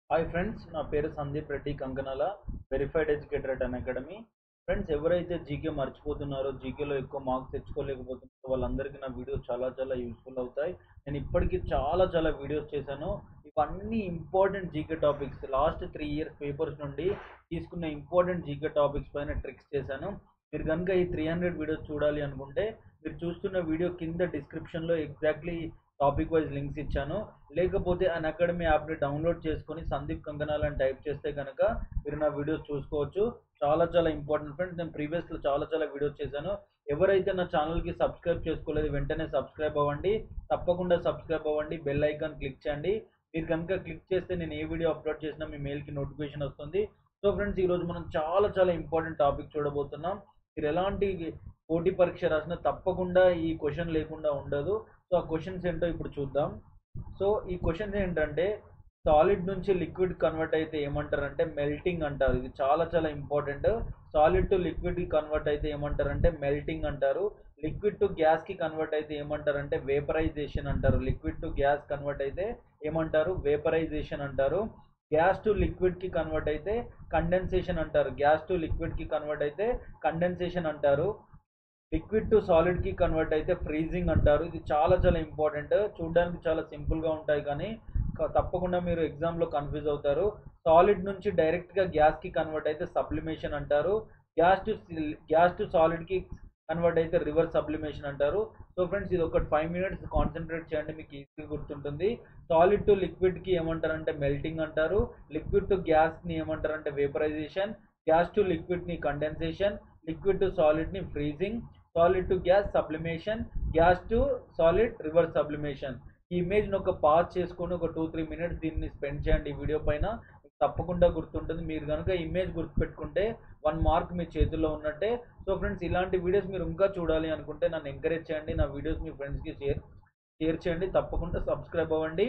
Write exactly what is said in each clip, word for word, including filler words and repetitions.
Hi friends, నా పేరు Sandeep Reddy Kankanala, verified educator at Unacademy. Friends, ఎవరైతే జీకే మర్చిపోతున్నారో, జీకేలో ఎక్కువ మార్క్స్ తెచ్చుకోలేకపోతున్నారో వాళ్ళందరికీ నా వీడియోస్ చాలా చాలా యూస్ఫుల్ అవుతాయి. నేను ఇప్పటికీ చాలా చాలా వీడియోస్ చేశాను. ఇవన్నీ important GK topics, last three years papers నుండి తీసుకున్న ఇంపార్టెంట్ జీకే టాపిక్స్ పైన ట్రిక్స్ చేశాను. మీరు కనుక ఈ త్రీ హండ్రెడ్ వీడియోస్ చూడాలి అనుకుంటే మీరు చూస్తున్న వీడియో కింద డిస్క్రిప్షన్లో ఎగ్జాక్ట్లీ టాపిక్ వైజ్ లింక్స్ ఇచ్చాను. లేకపోతే అన్ అకాడమీ యాప్ని డౌన్లోడ్ చేసుకొని సందీప్ కంకనాల్ అని టైప్ చేస్తే కనుక మీరు నా వీడియోస్ చూసుకోవచ్చు. చాలా చాలా ఇంపార్టెంట్ ఫ్రెండ్స్. నేను ప్రీవియస్లో చాలా చాలా వీడియోస్ చేశాను. ఎవరైతే నా ఛానల్కి సబ్స్క్రైబ్ చేసుకోలేదు వెంటనే సబ్స్క్రైబ్ అవ్వండి. తప్పకుండా సబ్స్క్రైబ్ అవ్వండి. బెల్ ఐకాన్ క్లిక్ చేయండి. మీరు కనుక క్లిక్ చేస్తే నేను ఏ వీడియో అప్లోడ్ చేసినా మీ మెయిల్కి నోటిఫికేషన్ వస్తుంది. సో ఫ్రెండ్స్, ఈరోజు మనం చాలా చాలా ఇంపార్టెంట్ టాపిక్ చూడబోతున్నాం. మీరు ఎలాంటి పోటీ పరీక్ష రాసినా తప్పకుండా ఈ క్వశ్చన్ లేకుండా ఉండదు. సో ఆ క్వశ్చన్స్ ఏంటో ఇప్పుడు చూద్దాం. సో ఈ క్వశ్చన్స్ ఏంటంటే, సాలిడ్ నుంచి లిక్విడ్ కన్వర్ట్ అయితే ఏమంటారంటే మెల్టింగ్ అంటారు. ఇది చాలా చాలా important. Solid to liquid convert అయితే ఏమంటారంటే మెల్టింగ్ అంటారు. లిక్విడ్ టు గ్యాస్ కి కన్వర్ట్ అయితే ఏమంటారంటే వేపరైజేషన్ అంటారు. లిక్విడ్ టు గ్యాస్ కన్వర్ట్ అయితే ఏమంటారు? వేపరైజేషన్ అంటారు. గ్యాస్ టు లిక్విడ్ కి కన్వర్ట్ అయితే కండెన్సేషన్ అంటారు. గ్యాస్ టు లిక్విడ్ కి కన్వర్ట్ అయితే కండెన్సేషన్ అంటారు. లిక్విడ్ టు సాలిడ్ కి కన్వర్ట్ అయితే ఫ్రీజింగ్ అంటారు. ఇది చాలా చాలా ఇంపార్టెంట్. చూడడానికి చాలా సింపుల్ గా ఉంటాయి, కానీ తప్పకుండా మీరు ఎగ్జామ్ లో కన్ఫ్యూజ్ అవుతారు. సాలిడ్ నుంచి డైరెక్ట్ గా గ్యాస్ కి కన్వర్ట్ అయితే సబ్లిమేషన్ అంటారు. Gas to gas to solid కి కన్వర్ట్ అయితే రివర్స్ సబ్లిమేషన్ అంటారు. సో ఫ్రెండ్స్, ఇది ఒక ఫైవ్ మినిట్స్ కాన్సన్ట్రేట్ చేయండి, మీకు ఈజీగా గుర్తుంటుంది. సాలిడ్ టు లిక్విడ్ కి ఏమంటారంటే మెల్టింగ్ అంటారు. లిక్విడ్ టు గ్యాస్ ని ఏమంటారంటే వేపరైజేషన్. గ్యాస్ టు లిక్విడ్ ని కండెన్సేషన్. లిక్విడ్ టు సాలిడ్ ని freezing. Solid to gas sublimation. Gas to solid reverse sublimation. ఈ ఇమేజ్ని ఒక పాజ్ చేసుకొని ఒక టూ త్రీ మినిట్స్ దీన్ని స్పెండ్ చేయండి ఈ వీడియో పైన. తప్పకుండా గుర్తుంటుంది. మీరు కనుక ఇమేజ్ గుర్తుపెట్టుకుంటే వన్ మార్క్ మీ చేతుల్లో ఉన్నట్టే. సో ఫ్రెండ్స్, ఇలాంటి వీడియోస్ మీరు ఇంకా చూడాలి అనుకుంటే నన్ను ఎంకరేజ్ చేయండి. నా వీడియోస్ మీ ఫ్రెండ్స్కి షేర్ షేర్ చేయండి. తప్పకుండా సబ్స్క్రైబ్ అవ్వండి.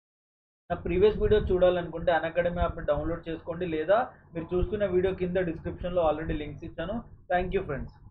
నా ప్రీవియస్ వీడియో చూడాలనుకుంటే అన్ అకాడమీ యాప్ని డౌన్లోడ్ చేసుకోండి, లేదా మీరు చూస్తున్న వీడియో కింద డిస్క్రిప్షన్లో ఆల్రెడీ లింక్స్ ఇచ్చాను. Thank you friends.